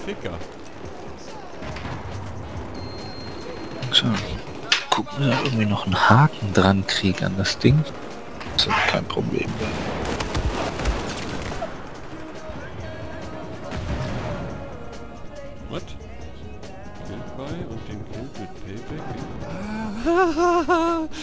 Ficker. So, gucken wir, da irgendwie noch einen Haken dran kriegen an das Ding. Das wird kein Problem werden. What? Paypal und den Code mit Payback?